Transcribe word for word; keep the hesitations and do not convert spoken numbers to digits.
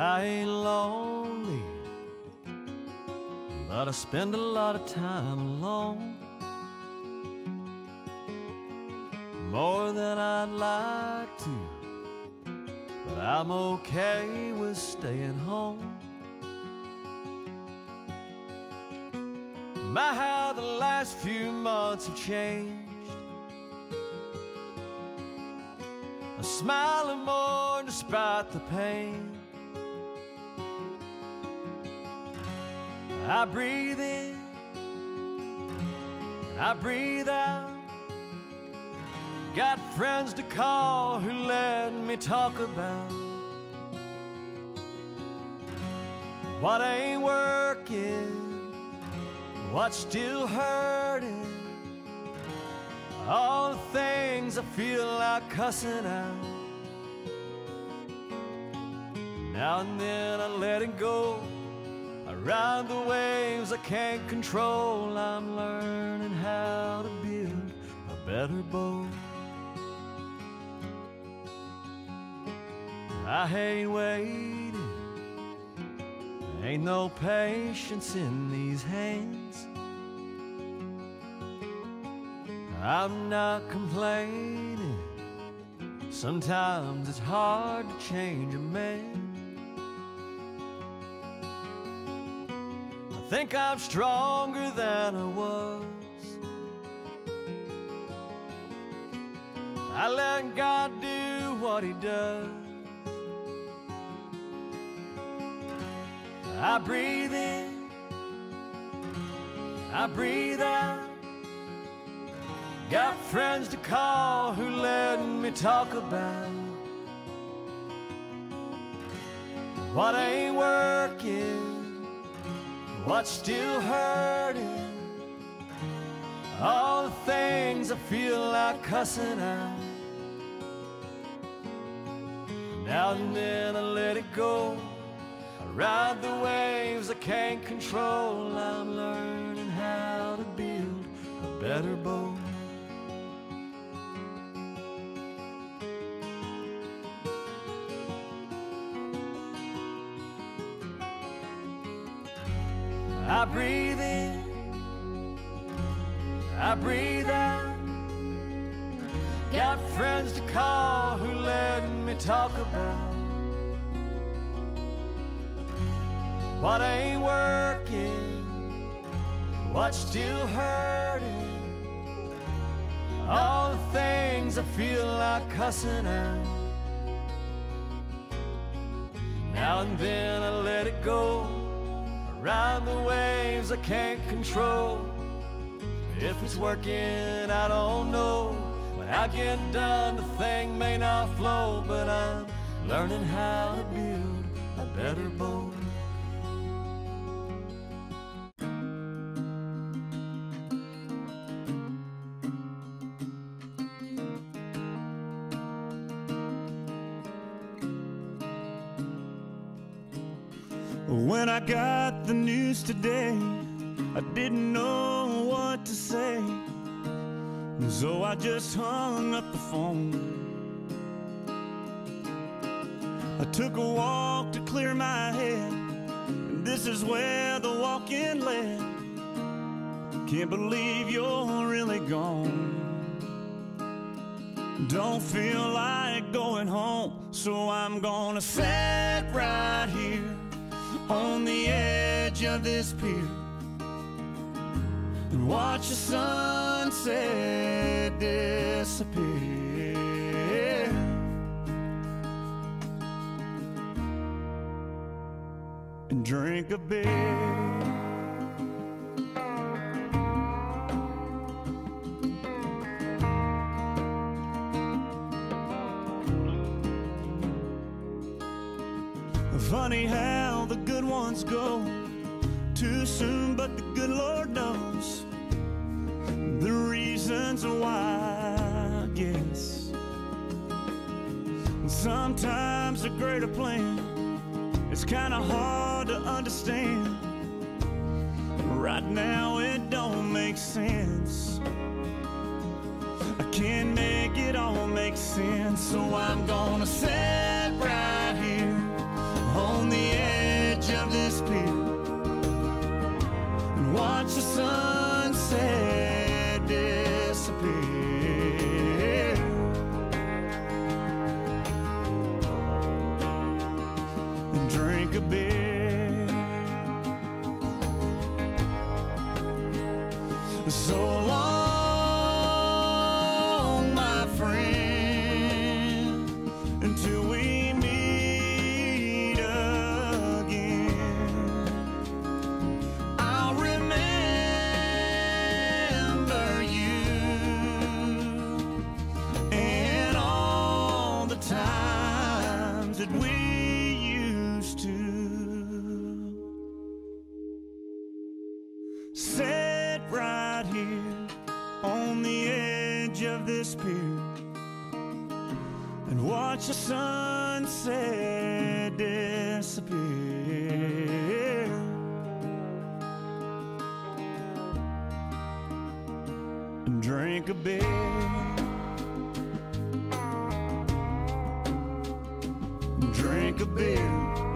I ain't lonely, but I spend a lot of time alone, more than I'd like to, but I'm okay with staying home. My, how the last few months have changed. I'm smiling more despite the pain. I breathe in, I breathe out. Got friends to call who let me talk about what ain't working, what's still hurting, all the things I feel like cussing out. Now and then I let it go, I ride the waves I can't control. I'm learning how to build a better boat. I hate waiting, ain't no patience in these hands. I'm not complaining, sometimes it's hard to change a man. I think I'm stronger than I was. I let God do what He does. I breathe in, I breathe out. Got friends to call who let me talk about what ain't working, what's still hurting, all the things I feel like cussing out. Now and then I let it go, I ride the waves I can't control. I'm learning how to build a better boat. I breathe in, I breathe out. Got friends to call who let me talk about what ain't working, what's still hurting, all the things I feel like cussing out. Now and then I let it go, ride the waves I can't control. If it's working, I don't know. When I get done, the thing may not flow, but I'm learning how to build a better boat. When I got the news today, I didn't know what to say, so I just hung up the phone. I took a walk to clear my head, and this is where the walk-in led. Can't believe you're really gone. Don't feel like going home, so I'm gonna sit right here on the edge of this pier and watch the sunset disappear, and drink a beer. Funny how the good ones go too soon, but the good Lord knows the reasons why, I guess. Sometimes a greater plan is kinda hard to understand. Right now it don't make sense. I can't make it all make sense, so I'm gonna sit right here on the So long, my friend, until we meet again. I'll remember you and all the times that we used to. Sit right here on the edge of this pier and watch the sunset disappear, and drink a beer, drink a beer.